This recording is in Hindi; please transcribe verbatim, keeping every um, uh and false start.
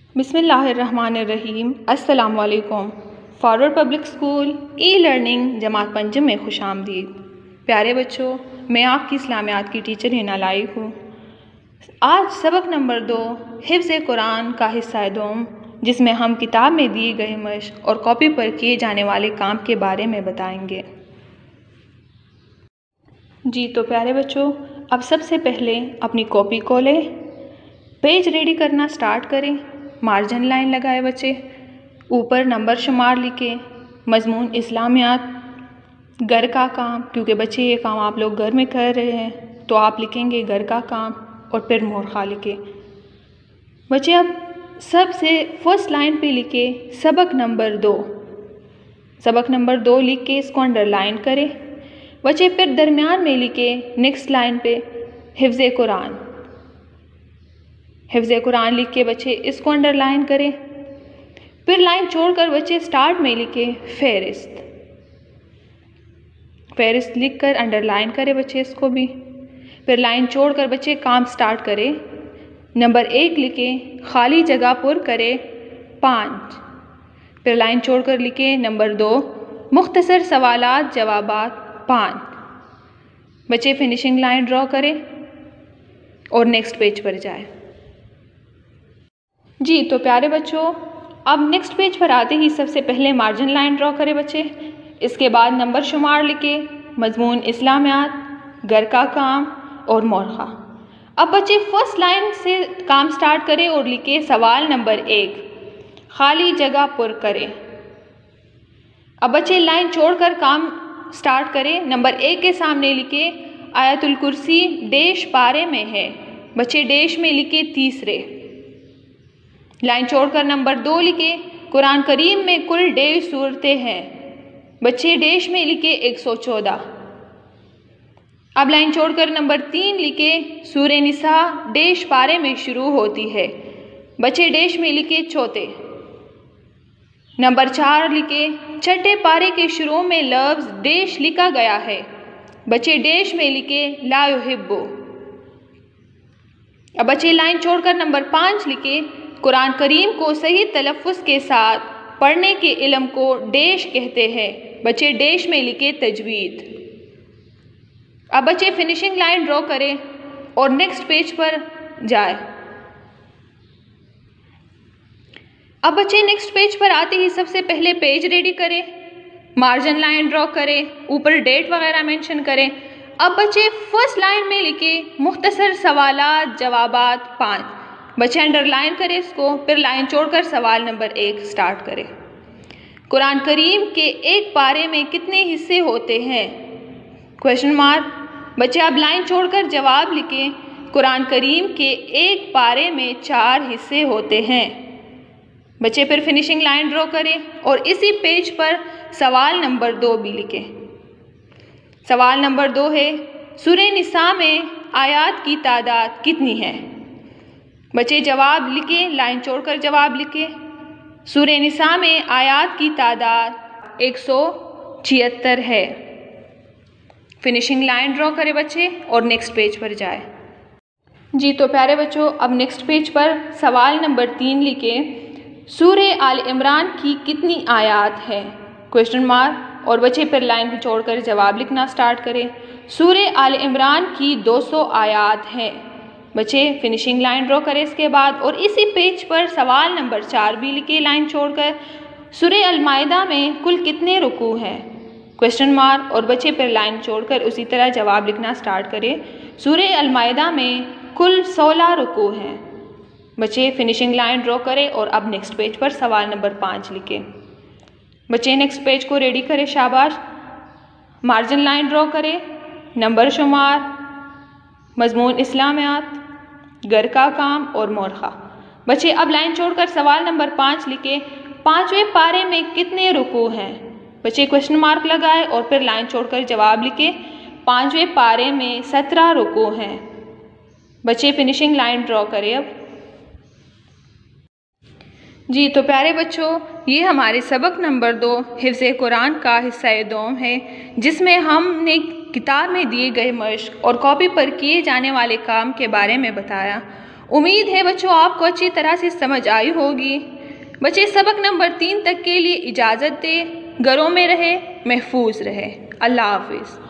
बिस्मिल्लाहिर्रहमानिर्रहीम। अस्सलामुअलैकुम। Forward public school e learning जमात पंजम में खुश आमदीद। प्यारे बच्चों, मैं आपकी इस्लामियात की टीचर हिना लाइक हूँ। आज सबक नंबर दो हिफ्ज़ कुरान का हिस्सा दोम, जिसमें हम किताब में दिए गए मश्क और कॉपी पर किए जाने वाले काम के बारे में बताएंगे। जी तो प्यारे बच्चों, अब सबसे पहले अपनी कॉपी को लें, पेज रेडी करना स्टार्ट करें। मार्जिन लाइन लगाए बच्चे, ऊपर नंबर शुमार लिखे, मजमून इस्लामियात, घर का काम, क्योंकि बच्चे ये काम आप लोग घर में कर रहे हैं तो आप लिखेंगे घर का काम और फिर मोरखा लिखे। बच्चे अब सबसे फर्स्ट लाइन पे लिखे सबक नंबर दो। सबक नंबर दो लिख के इसको अंडरलाइन करें बच्चे। फिर दरमियान में लिखे नेक्स्ट लाइन पे हिफ्ज़ कुरान। हिफ्ज़ कुरान लिख के बच्चे इसको अंडरलाइन करें। फिर लाइन छोड़कर बच्चे स्टार्ट में लिखे फ़हरिस्त। फ़हरिस्त लिख कर अंडरलाइन करें बच्चे इसको भी। फिर लाइन छोड़कर बच्चे काम स्टार्ट करें। नंबर एक लिखे खाली जगह पुर करे पाँच। फिर लाइन छोड़कर लिखे नंबर दो मुख्तसर सवालात जवाबात पाँच। बच्चे फिनिशिंग लाइन ड्रॉ करें और नेक्स्ट पेज पर जाए। जी तो प्यारे बच्चों, अब नेक्स्ट पेज पर आते ही सबसे पहले मार्जिन लाइन ड्रॉ करें बच्चे। इसके बाद नंबर शुमार लिखे, मजमून इस्लामियात, घर का काम और मोरखा। अब बच्चे फर्स्ट लाइन से काम स्टार्ट करें और लिखे सवाल नंबर एक, खाली जगह पुर करें। अब बच्चे लाइन छोड़कर काम स्टार्ट करें। नंबर एक के सामने लिखे आयतुल कुर्सी डेश पारे में है। बच्चे डेश में लिखे तीसरे। लाइन छोड़कर नंबर दो लिखे कुरान करीम में कुल डेढ़ सूरतें हैं। बच्चे डेश में लिखे एक सौ चौदह। अब लाइन छोड़कर नंबर तीन लिखे सूरे निसा डेश पारे में शुरू होती है। बच्चे डेश में लिखे चौथे। नंबर चार लिखे छठे पारे के शुरू में लफ्ज़ डेश लिखा गया है। बच्चे डेश में लिखे ला युहिब्बु। अब बच्चे लाइन छोड़कर नंबर पाँच लिखे कुरान करीम को सही तलफ़्फ़ुज़ के साथ पढ़ने के इल्म को डेश कहते हैं। बच्चे डेश में लिखे तजवीद। अब बच्चे फिनिशिंग लाइन ड्रॉ करें और नेक्स्ट पेज पर जाए। अब बच्चे नेक्स्ट पेज पर आते ही सबसे पहले पेज रेडी करें, मार्जिन लाइन ड्रॉ करें, ऊपर डेट वगैरह मेंशन करें। अब बच्चे फर्स्ट लाइन में लिखे मुख्तसर सवालात जवाबात पाँच। बच्चे अंडरलाइन करें इसको। फिर लाइन छोड़कर सवाल नंबर एक स्टार्ट करें। कुरान करीम के एक पारे में कितने हिस्से होते हैं? Question mark. बच्चे अब लाइन छोड़कर जवाब लिखें। कुरान करीम के एक पारे में चार हिस्से होते हैं। बच्चे फिर फिनिशिंग लाइन ड्रॉ करें और इसी पेज पर सवाल नंबर दो भी लिखें। सवाल नंबर दो है सूरे निसा में आयात की तादाद कितनी है? बच्चे जवाब लिखे, लाइन छोड़कर जवाब लिखे। सूरे निसा में आयात की तादाद एक सौ छिहत्तर है। फिनिशिंग लाइन ड्रॉ करें बच्चे और नेक्स्ट पेज पर जाए। जी तो प्यारे बच्चों, अब नेक्स्ट पेज पर सवाल नंबर तीन लिखे सूरे आल इमरान की कितनी आयात है? Question mark. और बच्चे फिर लाइन छोड़कर जवाब लिखना स्टार्ट करें। सूरे आल इमरान की दो सौ आयात हैं। बच्चे फिनिशिंग लाइन ड्रॉ करें इसके बाद और इसी पेज पर सवाल नंबर चार भी लिखे, लाइन छोड़कर सूरे अल माइदा में कुल कितने रुकू हैं? Question mark. और बच्चे फिर लाइन छोड़कर उसी तरह जवाब लिखना स्टार्ट करें। सूरे अल माइदा में कुल सोलह रुकू हैं। बच्चे फिनिशिंग लाइन ड्रॉ करें और अब नेक्स्ट पेज पर सवाल नंबर पाँच लिखें। बच्चे नेक्स्ट पेज को रेडी करें, शाबाश। मार्जिन लाइन ड्रॉ करें, नंबर शुमार, मजमून इस्लामियात, घर का काम और मोरखा। बच्चे अब लाइन छोड़कर सवाल नंबर पाँच लिखे पाँचवें पारे में कितने रुकू हैं? बच्चे क्वेश्चन मार्क लगाए और फिर लाइन छोड़कर जवाब लिखे पाँचवें पारे में सत्रह रुकू हैं। बच्चे फिनिशिंग लाइन ड्रॉ करें अब। जी तो प्यारे बच्चों, ये हमारे सबक नंबर दो हिफ्ज़ कुरान का हिस्सा दोम है, जिसमें हमने किताब में दिए गए मश्क और कॉपी पर किए जाने वाले काम के बारे में बताया। उम्मीद है बच्चों आपको अच्छी तरह से समझ आई होगी। बच्चे सबक नंबर तीन तक के लिए इजाज़त दे, घरों में रहे, महफूज रहे। अल्लाह हाफिज़।